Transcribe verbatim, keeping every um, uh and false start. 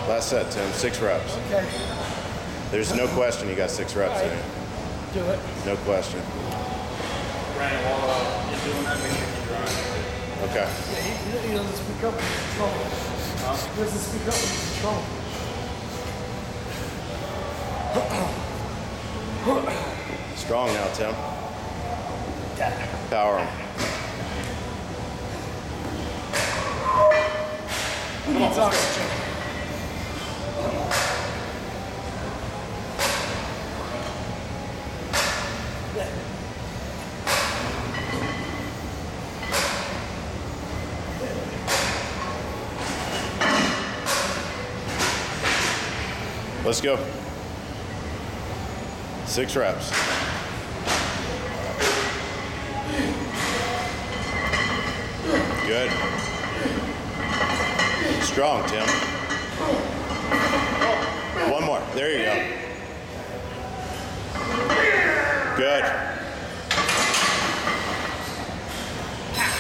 Last set, Tim. Six reps. Okay. There's no question you got six reps in Right. you. Do it. No question. Brandon, while uh, you're doing that, make sure you drive. Okay. Yeah, he, he doesn't speak up when he's in trouble. Huh? He doesn't speak up when he's in trouble. Strong now, Tim. Yeah. Power him. Who needs oxygen? Let's go. Six reps. Good. Strong, Tim. One more. There you go. Good.